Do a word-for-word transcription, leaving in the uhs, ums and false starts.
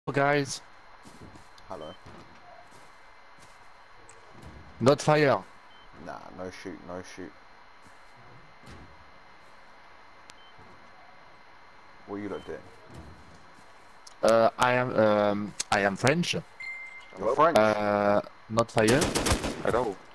Guys, Hello. not fire. Nah, no shoot, no shoot. What are you lot doing? Uh, I am um, I am French. You're French? Uh, not fire. Hello.